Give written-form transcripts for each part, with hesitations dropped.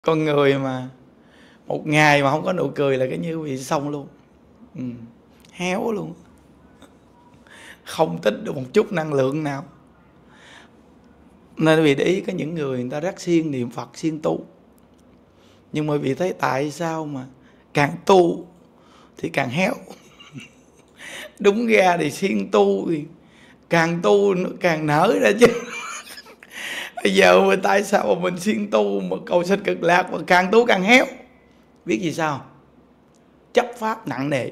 Con người mà một ngày mà không có nụ cười là cái như bị xong luôn. Héo luôn, không tích được một chút năng lượng nào. Nên vì để ý có những người ta rất siêng niệm Phật, siêng tu, nhưng mà vì thấy tại sao mà càng tu thì càng héo. Đúng ra thì siêng tu thì càng tu nó càng nở ra chứ. Bây giờ mà tại sao mà mình siêng tu mà cầu sanh cực lạc mà càng tu càng héo? Biết vì sao? Chấp pháp nặng nề.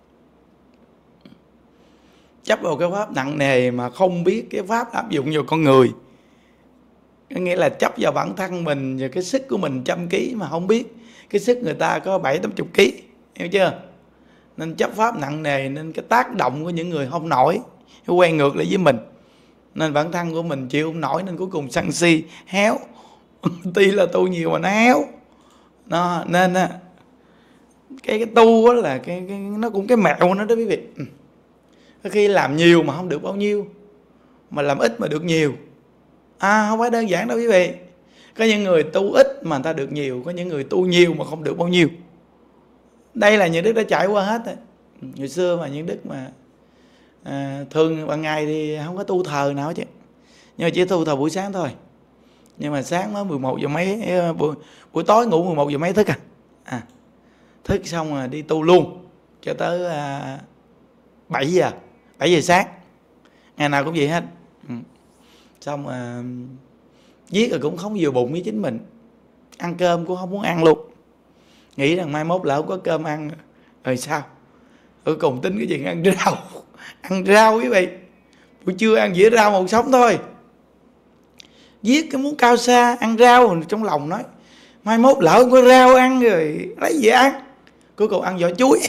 Chấp vào cái pháp nặng nề mà không biết cái pháp áp dụng vào con người. Có nghĩa là chấp vào bản thân mình và cái sức của mình 100 kg mà không biết cái sức người ta có 70-80 kg. Hiểu chưa? Nên chấp pháp nặng nề nên cái tác động của những người không nổi, nó quay ngược lại với mình. Nên bản thân của mình chịu không nổi nên cuối cùng sân si, héo. Tuy là tu nhiều mà nó héo. Nó, nên cái tu là nó cũng cái mẹo nó đó quý vị. Có khi làm nhiều mà không được bao nhiêu, mà làm ít mà được nhiều. Không phải đơn giản đâu quý vị. Có những người tu ít mà người ta được nhiều, có những người tu nhiều mà không được bao nhiêu. Đây là những đức đã trải qua hết rồi. Ngày xưa mà những đức mà thường ban ngày thì không có tu thờ nào chứ, nhưng mà chỉ tu thờ buổi sáng thôi. Nhưng mà sáng mới 11 giờ mấy, buổi tối ngủ 11 giờ mấy thức thức xong rồi đi tu luôn cho tới 7 giờ sáng, ngày nào cũng vậy hết. Xong viết rồi cũng không vừa bụng với chính mình, ăn cơm cũng không muốn ăn luôn, nghĩ rằng mai mốt lỡ không có cơm ăn rồi sao. Cuối cùng tính cái chuyện ăn rau. Ăn rau quý vị, buổi trưa ăn dĩa rau màu sống thôi. Viết cái muốn cao xa, ăn rau, trong lòng nói mai mốt lỡ không có rau ăn rồi lấy gì ăn. Cuối cùng ăn vỏ chuối.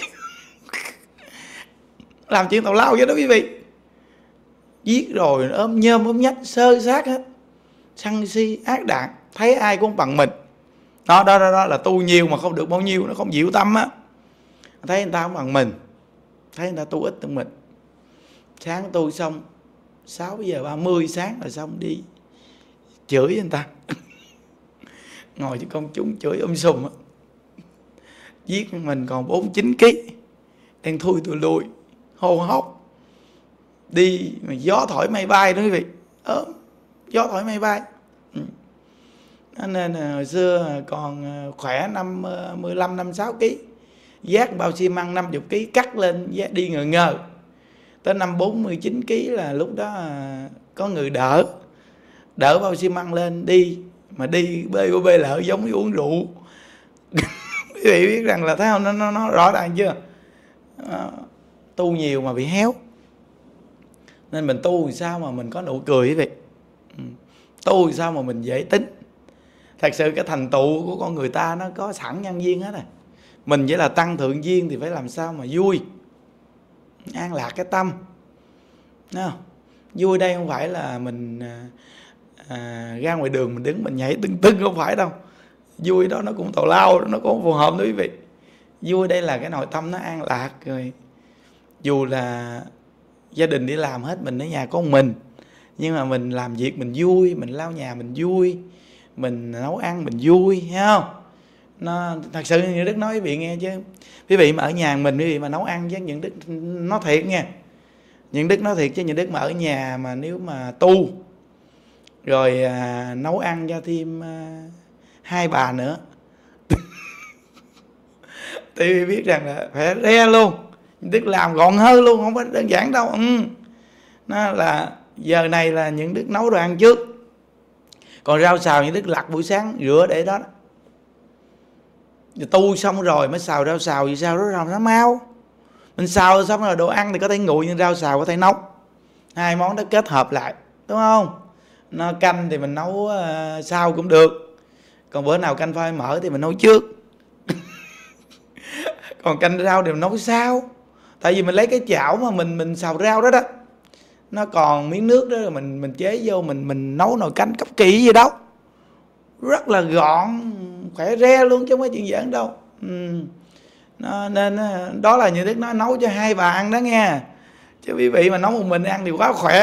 Làm chuyện tào lao vậy đó quý vị. Giết rồi ôm nhôm ôm nhách sơ sát hết, sân si ác đạn, thấy ai cũng bằng mình. Đó là tu nhiều mà không được bao nhiêu, nó không dịu tâm á. Thấy người ta không bằng mình, thấy người ta tu ít hơn mình. Sáng tu xong 6 giờ 30 sáng rồi xong đi chửi người ta. Ngồi cho công chúng chửi sùm á. Giết mình còn 49 kg, đang thui tụi lùi, hô hốc. Đi mà gió thổi mây bay đó quý vị. Gió thổi mây bay. Nên hồi xưa còn khỏe 15-16 kg, vác bao xi măng 50 kg cắt lên đi ngờ. Tới năm 49 kg là lúc đó có người đỡ bao xi măng lên đi, mà đi bê lợ giống như uống rượu. Quý vị biết rằng là thấy không, nó rõ ràng chưa? Tu nhiều mà bị héo. Nên mình tu làm sao mà mình có nụ cười quý vị. Tu làm sao mà mình dễ tính. Thật sự cái thành tựu của con người ta nó có sẵn nhân duyên hết rồi. Mình chỉ là tăng thượng duyên thì phải làm sao mà vui, an lạc cái tâm. Thấy không? Vui đây không phải là mình ra ngoài đường mình đứng mình nhảy tưng không phải đâu. Vui đó nó cũng tào lao, nó cũng phù hợp đó quý vị. Vui đây là cái nội tâm nó an lạc rồi. Dù là gia đình đi làm hết, mình ở nhà có một mình, nhưng mà mình làm việc mình vui, mình lau nhà mình vui, mình nấu ăn mình vui, thấy không? Nó thật sự như Đức nói quý vị nghe chứ. Quý vị mà ở nhà mình, quý vị mà nấu ăn với những Đức nói thiệt nha. Những Đức nói thiệt chứ những Đức mà ở nhà mà nếu mà tu rồi nấu ăn cho thêm 2 bà nữa thì biết rằng là phải re luôn. Những Đức làm gọn hơn luôn, không phải đơn giản đâu. Nó là giờ này là những Đức nấu đồ ăn trước, còn rau xào những Đức lặt buổi sáng rửa để đó. Tu xong rồi mới xào rau xào, vì sao đó rau nó mau. Mình xào xong rồi đồ ăn thì có thể nguội, nhưng rau xào có thể nấu. Hai món đó kết hợp lại, đúng không? Nó canh thì mình nấu sau cũng được, còn bữa nào canh phai mỡ thì mình nấu trước. Còn canh rau thì mình nấu sau. Tại vì mình lấy cái chảo mà mình xào rau đó nó còn miếng nước đó, rồi mình chế vô, mình nấu nồi canh cấp kỳ gì đâu. Rất là gọn, khỏe re luôn chứ không phải chuyện giỡn đâu. Nên đó là như Đức nói, nấu cho 2 bà ăn đó nghe. Chứ quý vị mà nấu một mình ăn thì quá khỏe.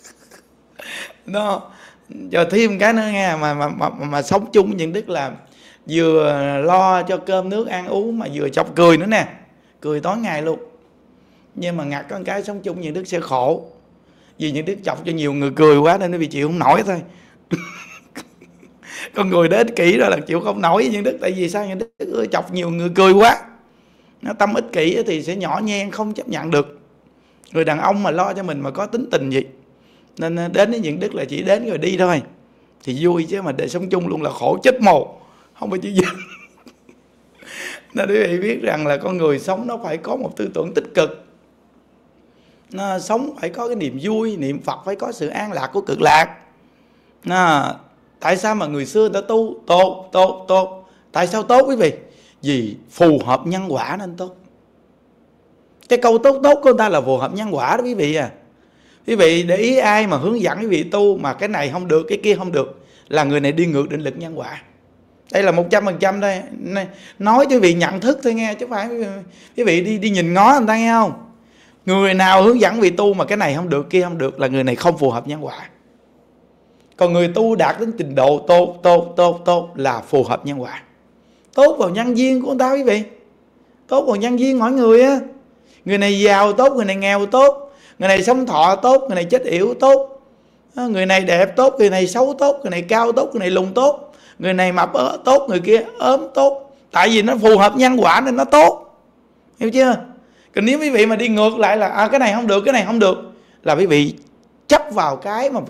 Nó cho thêm cái nữa nghe, mà sống chung với những Đức là vừa lo cho cơm nước ăn uống mà vừa chọc cười nữa nè, cười tối ngày luôn. Nhưng mà ngặt con cái sống chung những Đức sẽ khổ, vì những Đức chọc cho nhiều người cười quá nên nó bị chịu không nổi thôi. Con người đó ích kỷ rồi là chịu không nổi với những Đức. Tại vì sao? Những Đức chọc nhiều người cười quá, nó tâm ích kỷ thì sẽ nhỏ nhen, không chấp nhận được. Người đàn ông mà lo cho mình mà có tính tình gì, nên đến với những Đức là chỉ đến rồi đi thôi thì vui, chứ mà để sống chung luôn là khổ chết mồ, không có chữ gì. Nên quý vị biết rằng là con người sống nó phải có một tư tưởng tích cực, nó sống phải có cái niềm vui, niệm Phật phải có sự an lạc của cực lạc. Tại sao mà người xưa người ta tu tốt? Tại sao tốt quý vị? Vì phù hợp nhân quả nên tốt. Cái câu tốt của người ta là phù hợp nhân quả đó quý vị à. Quý vị để ý ai mà hướng dẫn quý vị tu mà cái này không được, cái kia không được, là người này đi ngược định lực nhân quả. Đây là 100% đây. Nói cho quý vị nhận thức thôi nghe, chứ phải quý vị đi nhìn ngó người ta nghe không. Người nào hướng dẫn quý vị tu mà cái này không được, kia không được, là người này không phù hợp nhân quả. Còn người tu đạt đến trình độ tốt là phù hợp nhân quả. Tốt vào nhân duyên của người ta quý vị, tốt vào nhân duyên mỗi người á. Người này giàu tốt, người này nghèo tốt, người này sống thọ tốt, người này chết yểu tốt, người này đẹp tốt, người này xấu tốt, người này cao tốt, người này lùn tốt, người này mập tốt, người kia ốm tốt. Tại vì nó phù hợp nhân quả nên nó tốt, hiểu chưa? Còn nếu quý vị mà đi ngược lại là cái này không được, cái này không được, là quý vị chấp vào cái mà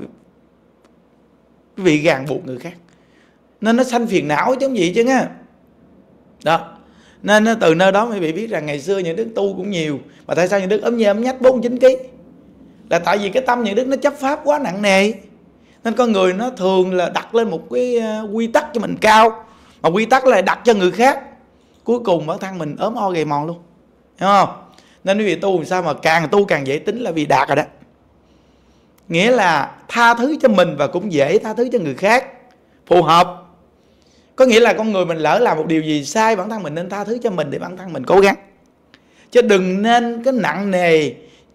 quý vị ràng buộc người khác, nên nó sanh phiền não chứ không gì chứ nghe. Đó, nên từ nơi đó quý vị biết rằng ngày xưa những Đức tu cũng nhiều. Mà tại sao những Đức ốm nhê ốm nhách 49 kg? Là tại vì cái tâm những Đức nó chấp pháp quá nặng nề. Nên con người nó thường là đặt lên một cái quy tắc cho mình cao, mà quy tắc lại đặt cho người khác, cuối cùng bản thân mình ốm o gầy mòn luôn, hiểu không? Nên quý vị tu làm sao mà càng tu càng dễ tính là vì đạt rồi đó. Nghĩa là tha thứ cho mình và cũng dễ tha thứ cho người khác, phù hợp. Có nghĩa là con người mình lỡ làm một điều gì sai, bản thân mình nên tha thứ cho mình để bản thân mình cố gắng. Chứ đừng nên cái nặng nề,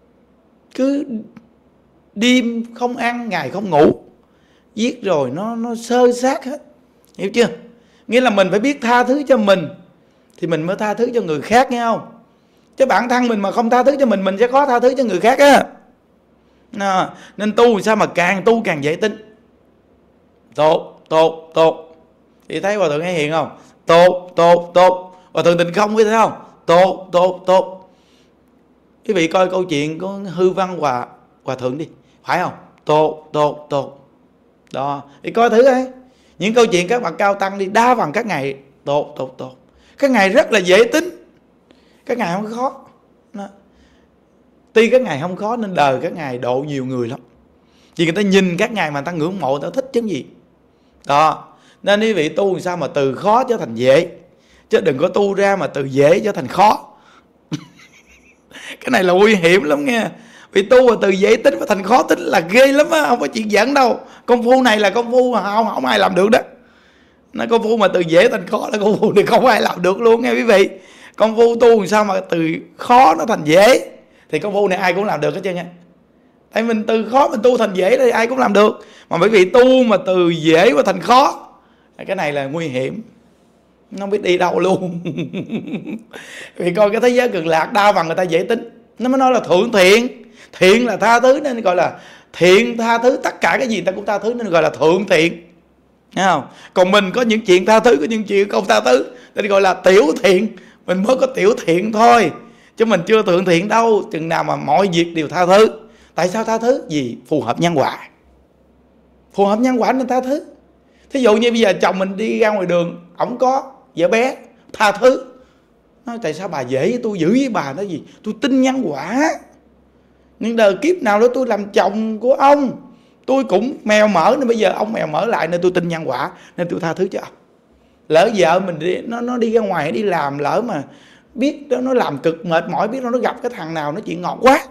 cứ đêm không ăn, ngày không ngủ, giết rồi nó sơ sát hết, hiểu chưa? Nghĩa là mình phải biết tha thứ cho mình thì mình mới tha thứ cho người khác, nghe không? Chứ bản thân mình mà không tha thứ cho mình sẽ khó tha thứ cho người khác á. Nên tu sao mà càng tu càng dễ tính. Tốt. Chị thấy Hòa Thượng hay hiền không? Tốt. Hòa Thượng Tịnh Không, thấy không? Tốt. Quý vị coi câu chuyện của Hư Văn Hòa Thượng đi, phải không? Tốt. Đó, thì coi thử ấy. Những câu chuyện các bậc cao tăng đi, đa phần các ngài tốt. Các ngài rất là dễ tính, các ngài không khó. Đó. Tuy các ngài không khó nên đời các ngài độ nhiều người lắm. Vì người ta nhìn các ngài mà người ta ngưỡng mộ, người ta thích chứ gì. Đó. Nên quý vị tu làm sao mà từ khó trở thành dễ, chứ đừng có tu ra mà từ dễ trở thành khó. Cái này là nguy hiểm lắm nghe. Vì tu mà từ dễ tính và thành khó tính là ghê lắm á, không có chuyện giỡn đâu. Công phu này là công phu mà không ai làm được đó. Nó công phu mà từ dễ thành khó là công phu này không ai làm được luôn nghe quý vị. Công phu tu làm sao mà từ khó nó thành dễ thì công phu này ai cũng làm được hết trơn nha. Tại mình từ khó mình tu thành dễ thì ai cũng làm được. Mà bởi vì tu mà từ dễ mà thành khó, cái này là nguy hiểm, nó không biết đi đâu luôn. Vì coi cái thế giới cực lạc đa phần người ta dễ tính, nó mới nói là thượng thiện. Thiện là tha thứ nên gọi là thiện, tha thứ tất cả cái gì ta cũng tha thứ nên gọi là thượng thiện, thấy không? Còn mình có những chuyện tha thứ, có những chuyện không tha thứ nên gọi là tiểu thiện. Mình mới có tiểu thiện thôi, chứ mình chưa thượng thiện đâu. Chừng nào mà mọi việc đều tha thứ. Tại sao tha thứ? Vì phù hợp nhân quả. Phù hợp nhân quả nên tha thứ. Thí dụ như bây giờ chồng mình đi ra ngoài đường, ổng có vợ bé, tha thứ. Nói tại sao bà dễ với tôi, dữ với bà? Nói gì? Tôi tin nhân quả. Nhưng đời kiếp nào đó tôi làm chồng của ông, tôi cũng mèo mỡ, nên bây giờ ông mèo mỡ lại nên tôi tin nhân quả, nên tôi tha thứ cho ông. Lỡ vợ mình đi, nó đi ra ngoài đi làm, lỡ mà biết đó, nó làm cực mệt mỏi, biết nó gặp cái thằng nào nó chuyện ngọt quá,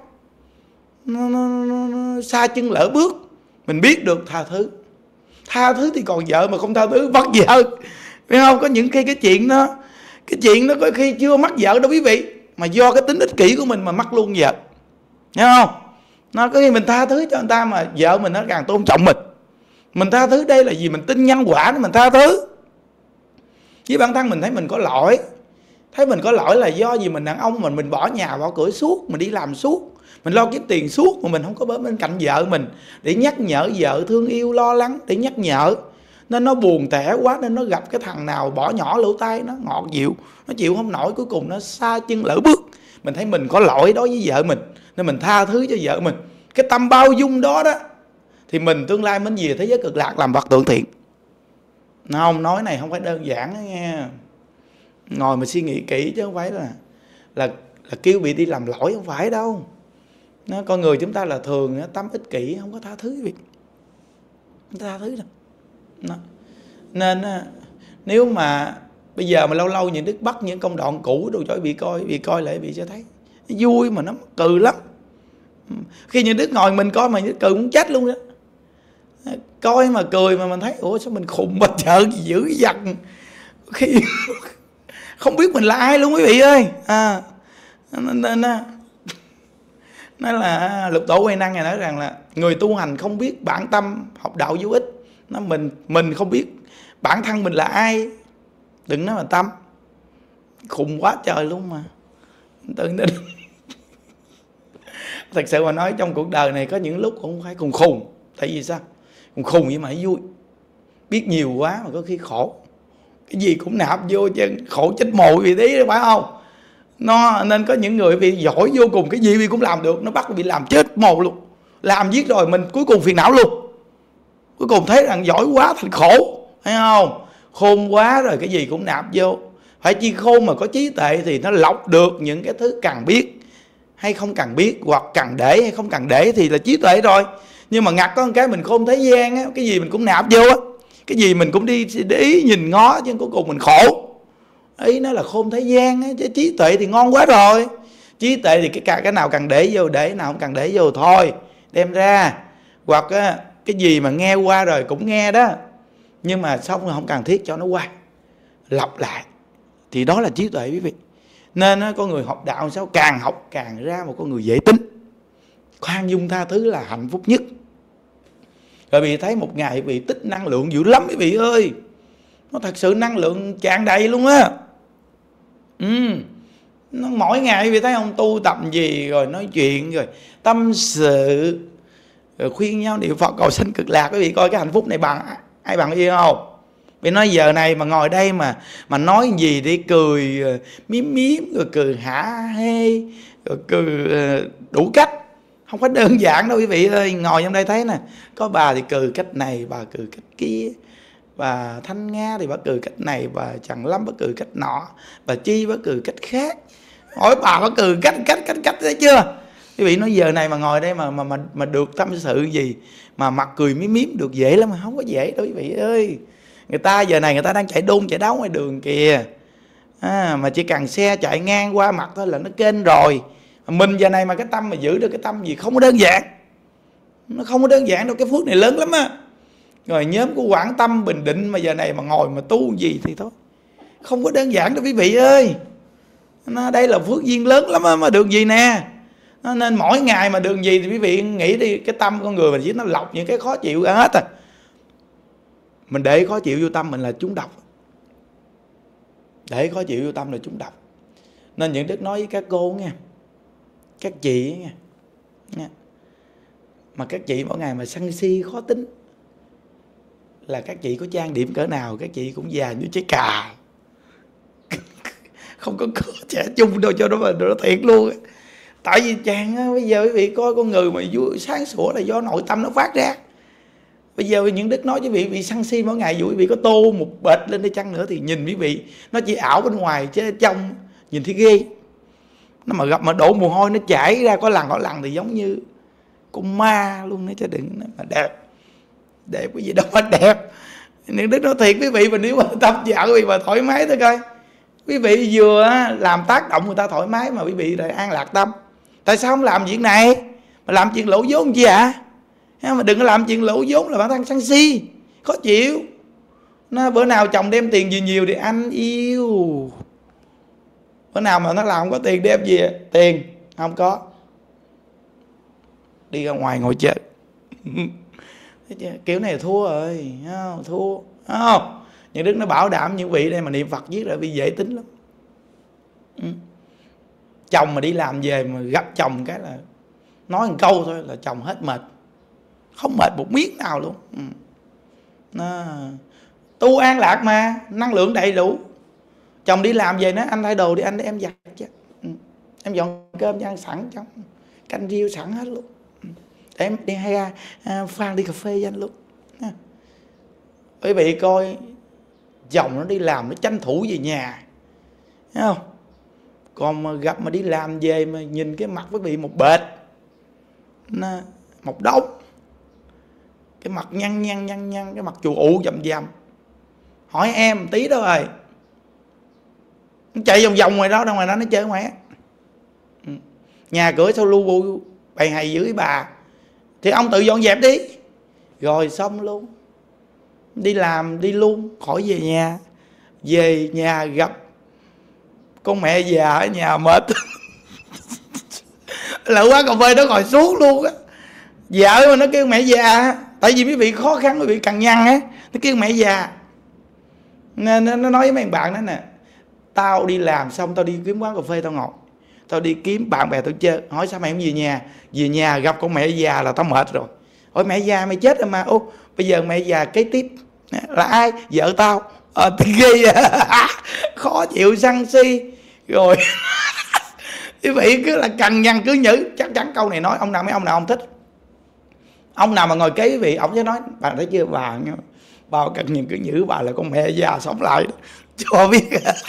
nó xa chân lỡ bước, mình biết được tha thứ. Tha thứ thì còn vợ mà không tha thứ mất vợ, biết không? Có những khi cái chuyện nó có khi chưa mắc vợ đâu quý vị, mà do cái tính ích kỷ của mình mà mắc luôn vợ, hiểu không? Nó có khi mình tha thứ cho người ta mà vợ mình nó càng tôn trọng mình. Mình tha thứ đây là vì mình tin nhân quả nên mình tha thứ. Với bản thân mình thấy mình có lỗi. Thấy mình có lỗi là do gì mình đàn ông mình bỏ nhà bỏ cửa suốt, mình đi làm suốt, mình lo kiếm tiền suốt mà mình không có bên cạnh vợ mình để nhắc nhở vợ thương yêu lo lắng, để nhắc nhở. Nên nó buồn tẻ quá nên nó gặp cái thằng nào bỏ nhỏ lỗ tai nó ngọt dịu, nó chịu không nổi, cuối cùng nó xa chân lỡ bước. Mình thấy mình có lỗi đối với vợ mình nên mình tha thứ cho vợ mình. Cái tâm bao dung đó đó thì mình tương lai mình về thế giới cực lạc làm vật tượng thiện. Không, nói này không phải đơn giản đó nghe. Ngồi mà suy nghĩ kỹ chứ không phải là kêu bị đi làm lỗi, không phải đâu. Con người chúng ta là thường tâm ích kỷ, không có tha thứ việc, không tha thứ đâu. Nên nếu mà bây giờ mà lâu lâu những Đức bắt những công đoạn cũ đồ cho bị coi lại bị cho thấy vui mà nó cừ lắm. Khi những Đức ngồi mình coi mà những cừ cũng chết luôn đó. Coi mà cười mà mình thấy ủa sao mình khùng mà chợ dữ dằn, khi không biết mình là ai luôn quý vị ơi. Nói là Lục Tổ Huệ Năng này nói rằng là người tu hành không biết bản tâm học đạo vô ích. Nó mình không biết bản thân mình là ai, đừng nói mà tâm. Khùng quá trời luôn mà. Tự nên thật sự mà nói trong cuộc đời này có những lúc cũng phải cùng khùng. Tại vì sao? Cùng khùng vậy mà vui. Biết nhiều quá mà có khi khổ. Cái gì cũng nạp vô chứ khổ chết mồ vì tí phải không? Nên có những người bị giỏi vô cùng, cái gì bị cũng làm được, nó bắt bị làm chết mồ luôn. Làm giết rồi mình cuối cùng phiền não luôn. Cuối cùng thấy rằng giỏi quá thành khổ, thấy không? Khôn quá rồi cái gì cũng nạp vô. Phải chi khôn mà có trí tuệ thì nó lọc được những cái thứ cần biết hay không cần biết, hoặc cần để hay không cần để thì là trí tuệ rồi. Nhưng mà ngặt có một cái mình khôn thế gian á, cái gì mình cũng nạp vô á, cái gì mình cũng đi để ý nhìn ngó, chứ cuối cùng mình khổ. Ý nó là khôn thế gian á, chứ trí tuệ thì ngon quá rồi. Trí tuệ thì cái nào cần để vô để, nào không cần để vô thôi đem ra. Hoặc á, cái gì mà nghe qua rồi cũng nghe đó, nhưng mà xong rồi không cần thiết cho nó qua, lặp lại, thì đó là trí tuệ quý vị. Nên có người học đạo sao càng học càng ra một con người dễ tính, khoan dung tha thứ là hạnh phúc nhất. Rồi bị thấy một ngày bị tích năng lượng dữ lắm quý vị ơi. Nó thật sự năng lượng tràn đầy luôn á. Nó mỗi ngày vì thấy ông tu tập gì rồi nói chuyện rồi tâm sự rồi khuyên nhau niệm Phật cầu sanh cực lạc. Quý vị coi cái hạnh phúc này bằng ai bằng yêu không? Vì nói giờ này mà ngồi đây mà nói gì đi cười miếm rồi cười hả hê rồi cười đủ cách, không phải đơn giản đâu quý vị ơi. Ngồi trong đây thấy nè, có bà thì cười cách này, bà cười cách kia, bà Thanh Nga thì bà cười cách này, bà Trần Lâm bà cười cách nọ, bà Chi bà cười cách khác. Hỏi bà có cười cách thấy chưa? Quý vị nói giờ này mà ngồi đây mà được tâm sự gì mà mặt cười miếm được dễ lắm, mà không có dễ đâu quý vị ơi. Người ta giờ này người ta đang chạy đôn chạy đáo ngoài đường kìa, mà chỉ cần xe chạy ngang qua mặt thôi là nó kênh rồi. Mình giờ này mà cái tâm mà giữ được cái tâm gì không có đơn giản, nó không có đơn giản đâu. Cái phước này lớn lắm á. Rồi nhóm của Quảng Tâm Bình Định mà giờ này mà ngồi mà tu gì thì thôi, không có đơn giản đâu quý vị ơi. Đây là phước duyên lớn lắm mà được gì nè. Nên mỗi ngày mà được gì thì quý vị nghĩ đi, cái tâm con người mình chỉ nó lọc những cái khó chịu ra hết à. Mình để khó chịu vô tâm mình là trúng độc. Để khó chịu vô tâm là trúng độc. Nên những Đức nói với các cô nha, các chị nha, mà các chị mỗi ngày mà sân si khó tính là các chị có trang điểm cỡ nào các chị cũng già như trái cà. Không có trẻ chung đâu cho nó mà nó thiệt luôn. Tại vì chàng bây giờ quý vị coi con người mà vui sáng sủa là do nội tâm nó phát ra. Bây giờ những Đức nói với quý vị sân si mỗi ngày, dù quý vị có tô một bệt lên đi chăng nữa thì nhìn quý vị nó chỉ ảo bên ngoài chứ trong nhìn thấy ghê. Nó mà gặp mà đổ mồ hôi nó chảy ra có lần thì giống như con ma luôn đó, chứ đừng nói mà đẹp. Đẹp cái gì đâu mà đẹp. Những Đức nói thiệt quý vị, mà nếu mà tâm dạo quý vị mà thoải mái thôi coi. Quý vị vừa làm tác động người ta thoải mái mà quý vị lại an lạc tâm. Tại sao không làm chuyện này mà làm chuyện lỗ vốn chi ạ? Mà đừng có làm chuyện lỗ vốn là bản thân sân si, khó chịu. Bữa nào chồng đem tiền gì nhiều thì anh yêu, bữa nào mà nó làm không có tiền đem gì tiền không có, đi ra ngoài ngồi chơi. Kiểu này thua rồi, thua không? Những Đức nó bảo đảm những vị đây mà niệm Phật viết ra vì dễ tính lắm. Chồng mà đi làm về mà gặp chồng cái là nói một câu thôi là chồng hết mệt, không mệt một miếng nào luôn. Nó tu an lạc mà, năng lượng đầy đủ. Chồng đi làm về nói anh thay đồ đi anh, để em giặt chứ. Em dọn cơm cho ăn sẵn trong canh riêu sẵn hết luôn. Để em đi hay pha đi cà phê với anh luôn. Quý vị coi, chồng nó đi làm nó tranh thủ về nhà, thấy không? Còn mà gặp mà đi làm về mà nhìn cái mặt quý vị một bệt, một đống, cái mặt nhăn, cái mặt chù ụ dầm. Hỏi em tí đó rồi, nó chạy vòng ngoài đó, nó chơi ngoài. Nhà cửa sao lu bu bày hay dưới bà, thì ông tự dọn dẹp đi, rồi xong luôn. Đi làm đi luôn, khỏi về nhà. Về nhà gặp con mẹ già ở nhà mệt lỡ quá cà phê nó ngồi xuống luôn á. Vợ mà nó kêu mẹ già, tại vì quý vị khó khăn, quý vị cằn nhằn á, nó kêu mẹ già. Nên nó nói với mấy bạn đó nè, tao đi làm xong tao đi kiếm quán cà phê tao ngồi, tao đi kiếm bạn bè tao chơi. Hỏi sao mày không về nhà? Về nhà gặp con mẹ già là tao mệt rồi. Hỏi mẹ già mày chết rồi mà. Ô, bây giờ mẹ già kế tiếp là ai? Vợ tao. Ghê khó chịu sân si rồi. Quý vị cứ là cằn nhằn cứ nhử. Chắc chắn câu này nói ông nào mấy ông nào không thích. Ông nào mà ngồi kế quý vị, ông sẽ nói bà thấy chưa, bà cằn nhằn cứ nhử, bà là con mẹ già sống lại đó. Cho biết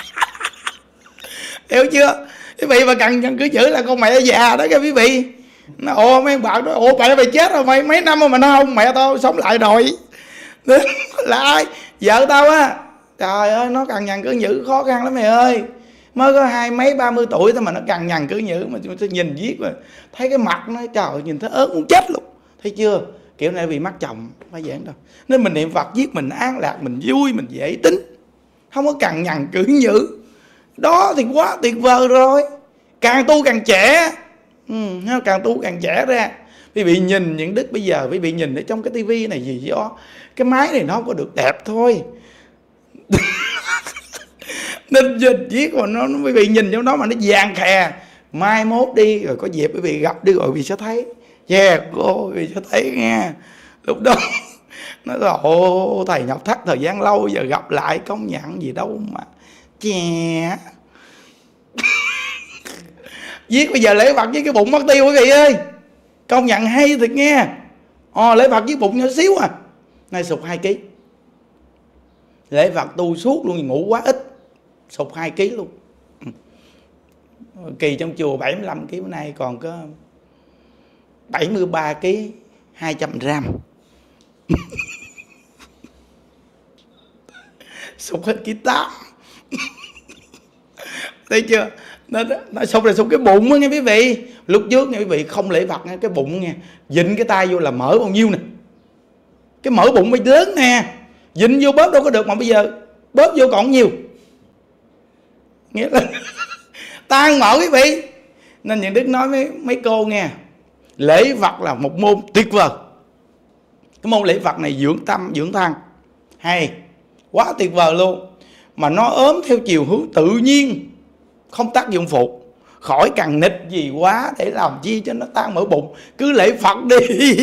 hiểu chưa? Quý vị mà cằn nhằn cứ nhử là con mẹ già đó các quý vị. Ồ mấy bạn nói ồ mẹ chết rồi mày mấy năm mà nó không, mẹ tao sống lại rồi. Là ai? Vợ tao á. Trời ơi, nó cằn nhằn cứ nhử khó khăn lắm mày ơi. Mới có 20 mấy 30 tuổi thôi mà nó cằn nhằn cứ nhử, mà chúng ta nhìn viết mà thấy cái mặt nó trời nhìn thấy ớn muốn chết luôn. Thấy chưa? Kiểu này vì mắc chồng không phải giảng đâu. Nên mình niệm Phật viết mình an lạc, mình vui, mình dễ tính, không có cằn nhằn cứ nhử. Đó thì quá tuyệt vời rồi. Càng tu càng trẻ. Càng tu càng trẻ ra. Quý vị nhìn những Đức bây giờ, quý vị nhìn ở trong cái tivi này gì do cái máy này nó không có được đẹp thôi. Nên dịch viết mà nó quý vị nhìn trong đó mà nó vàng khè. Mai mốt đi rồi có dịp quý vị gặp đi rồi quý vị sẽ thấy. Quý vị sẽ thấy nghe. Lúc đó nó là ồ thầy Ngọc Thắt thời gian lâu giờ gặp lại công nhận gì đâu mà chè. Viết bây giờ lễ Phật với cái bụng mất tiêu quý vị ơi. Công nhận hay thiệt nghe. Lễ Phật với bụng nhỏ xíu à. Nay sụt 2 kg. Lễ Phật tu suốt luôn, ngủ quá ít, sụt 2 kg luôn. Kỳ trong chùa 75 kg, bữa nay còn có 73 kg 200 gram. Sụt hết ký 8. Thấy chưa? Nó sụt là sụt cái bụng á nghe quý vị. Lúc trước nghe quý vị không lễ Phật nghe, cái bụng nghe, dịnh cái tay vô là mỡ bao nhiêu nè. Cái mỡ bụng mới lớn nè, dịnh vô bóp đâu có được, mà bây giờ bóp vô còn nhiều. Nghĩa là tan mỡ quý vị. Nên những Đức nói với mấy cô nghe, lễ Phật là một môn tuyệt vời. Cái môn lễ Phật này dưỡng tâm, dưỡng thân, hay, quá tuyệt vời luôn. Mà nó ốm theo chiều hướng tự nhiên, không tác dụng phụ. Khỏi cần nịch gì quá để làm chi cho nó tan mỡ bụng. Cứ lễ Phật đi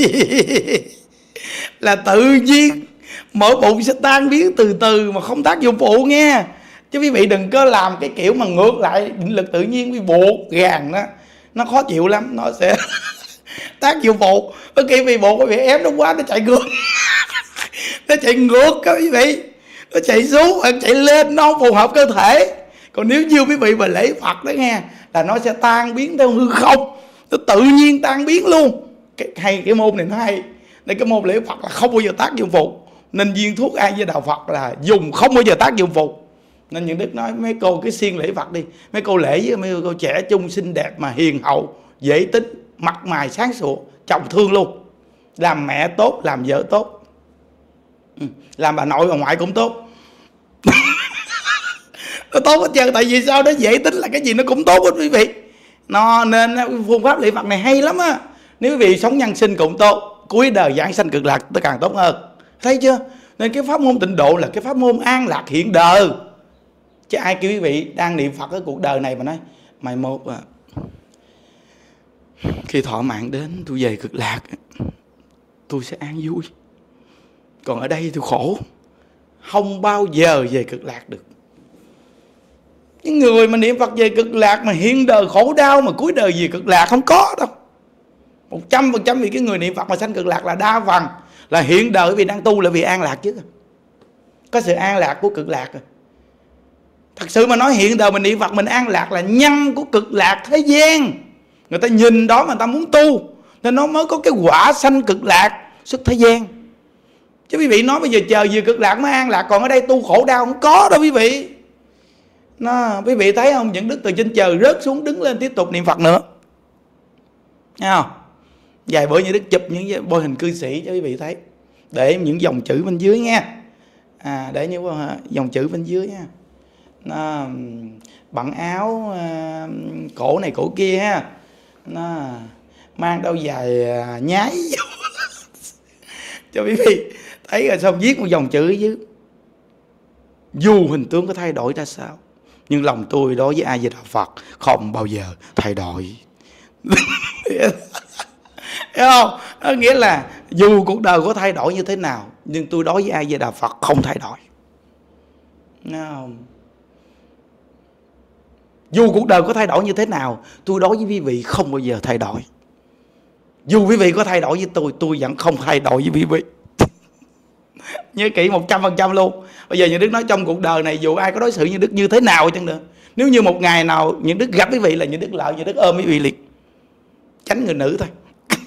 là tự nhiên mỡ bụng sẽ tan biến từ từ mà không tác dụng phụ nghe. Chứ quý vị đừng có làm cái kiểu mà ngược lại định lực tự nhiên, quý buộc gàn đó, nó khó chịu lắm, nó sẽ tác dụng phụ. Có khi vì buộc quý vị ép nó quá nó chạy ngược nó chạy ngược các quý vị, nó chạy xuống hoặc chạy lên, nó không phù hợp cơ thể. Còn nếu như quý vị mà lễ Phật đó nghe là nó sẽ tan biến theo hư không, nó tự nhiên tan biến luôn. Cái môn này nó hay. Nên cái môn lễ Phật là không bao giờ tác dụng phụ. Nên viên thuốc A Di Đà Phật là dùng không bao giờ tác dụng phụ. Nên những Đức nói mấy cô cứ siêng lễ Phật đi. Mấy cô lễ với mấy cô trẻ trung xinh đẹp mà hiền hậu, dễ tính, mặt mày sáng sủa, chồng thương luôn. Làm mẹ tốt, làm vợ tốt, làm bà nội bà ngoại cũng tốt. Nó tốt hết trơn. Tại vì sao? Nó dễ tính là cái gì nó cũng tốt hết quý vị. Nên phương pháp lễ Phật này hay lắm á. Nếu quý vị sống nhân sinh cũng tốt, cuối đời giảng sanh cực lạc nó càng tốt hơn. Thấy chưa? Nên cái pháp môn tịnh độ là cái pháp môn an lạc hiện đời. Chứ ai kêu quý vị đang niệm Phật ở cuộc đời này mà nói mai mốt khi thọ mạng đến tôi về cực lạc tôi sẽ an vui, còn ở đây tôi khổ, không bao giờ về cực lạc được. Những người mà niệm Phật về cực lạc mà hiện đời khổ đau mà cuối đời về cực lạc không có đâu. 100% vì cái người niệm Phật mà sanh cực lạc là đa phần là hiện đời vì đang tu là vì an lạc chứ. Có sự an lạc của cực lạc rồi. Thật sự mà nói hiện đời mình niệm Phật mình an lạc là nhân của cực lạc thế gian. Người ta nhìn đó mà người ta muốn tu, nên nó mới có cái quả sanh cực lạc xuất thế gian. Chứ quý vị nói bây giờ chờ về cực lạc mới an lạc, còn ở đây tu khổ đau không có đâu quý vị. Quý vị thấy không, những đức từ trên trời rớt xuống đứng lên tiếp tục niệm Phật nữa. Thấy không? Vài bữa những đức chụp những bôi hình cư sĩ cho quý vị thấy, để những dòng chữ bên dưới nha. Để những dòng chữ bên dưới nha. Nó bận áo cổ này cổ kia ha, nó mang đôi giày nhái cho quý vị thấy rồi. Xong viết một dòng chữ dưới: dù hình tướng có thay đổi ra sao, nhưng lòng tôi đối với A Di Đà Phật không bao giờ thay đổi. Hiểu không? Nó nghĩa là dù cuộc đời có thay đổi như thế nào, nhưng tôi đối với A Di Đà Phật không thay đổi. Hiểu không? Dù cuộc đời có thay đổi như thế nào, tôi đối với quý vị không bao giờ thay đổi. Dù quý vị có thay đổi với tôi vẫn không thay đổi với quý vị. Nhớ kỹ 100% luôn. Bây giờ những đức nói trong cuộc đời này dù ai có đối xử như đức như thế nào chăng nữa, nếu như một ngày nào những đức gặp quý vị là những đức lợi, những đức ôm quý vị liền. Tránh người nữ thôi.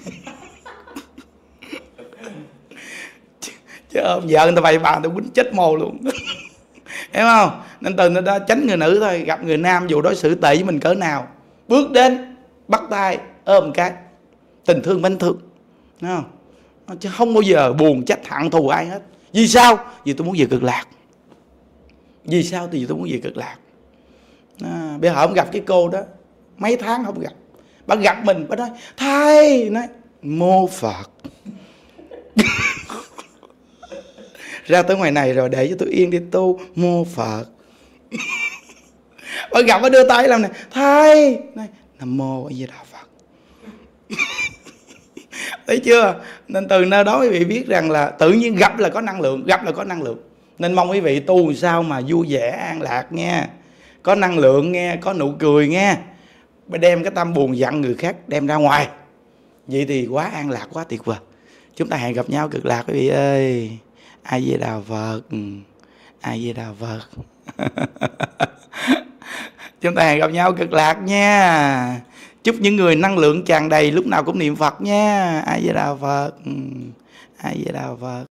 Chứ ôm vợ người ta bày bàn tôi quýnh chết mồ luôn. Hiểu không? Nên từ đó tránh người nữ thôi. Gặp người nam dù đối xử tệ với mình cỡ nào, bước đến bắt tay ôm một cái, tình thương mến thương. Đúng không? Chứ không bao giờ buồn trách hận thù ai hết. Vì sao? Vì tôi muốn về cực lạc. Vì sao? Vì tôi muốn về cực lạc. Bây giờ không gặp cái cô đó, mấy tháng không gặp, bà gặp mình bà nói thầy, nói mô Phật. Ra tới ngoài này rồi để cho tôi yên đi tu, mô Phật. Bà gặp bà đưa tay làm này, thầy, nói Nam Mô A Di Đà Phật. Thấy chưa? Nên từ nơi đó quý vị biết rằng là tự nhiên gặp là có năng lượng, gặp là có năng lượng. Nên mong quý vị tu sao mà vui vẻ an lạc nha, có năng lượng nghe, có nụ cười nghe, đem cái tâm buồn giận người khác đem ra ngoài. Vậy thì quá an lạc, quá tuyệt vời. Chúng ta hẹn gặp nhau cực lạc quý vị ơi. A Di Đà Phật, A Di Đà Phật. Chúng ta hẹn gặp nhau cực lạc nha. Chúc những người năng lượng tràn đầy lúc nào cũng niệm Phật nha. A Di Đà Phật, A Di Đà Phật.